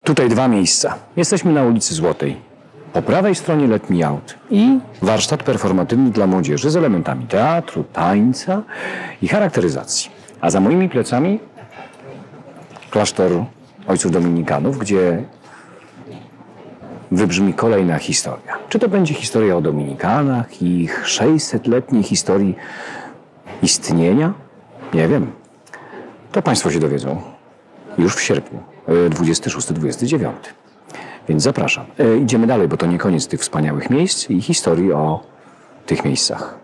Tutaj dwa miejsca. Jesteśmy na ulicy Złotej. Po prawej stronie letni aut i warsztat performatywny dla młodzieży z elementami teatru, tańca i charakteryzacji. A za moimi plecami klasztor ojców dominikanów, gdzie wybrzmi kolejna historia. Czy to będzie historia o dominikanach i ich 600-letniej historii istnienia? Nie wiem. To Państwo się dowiedzą już w sierpniu, 26-29. Więc zapraszam. Idziemy dalej, bo to nie koniec tych wspaniałych miejsc i historii o tych miejscach.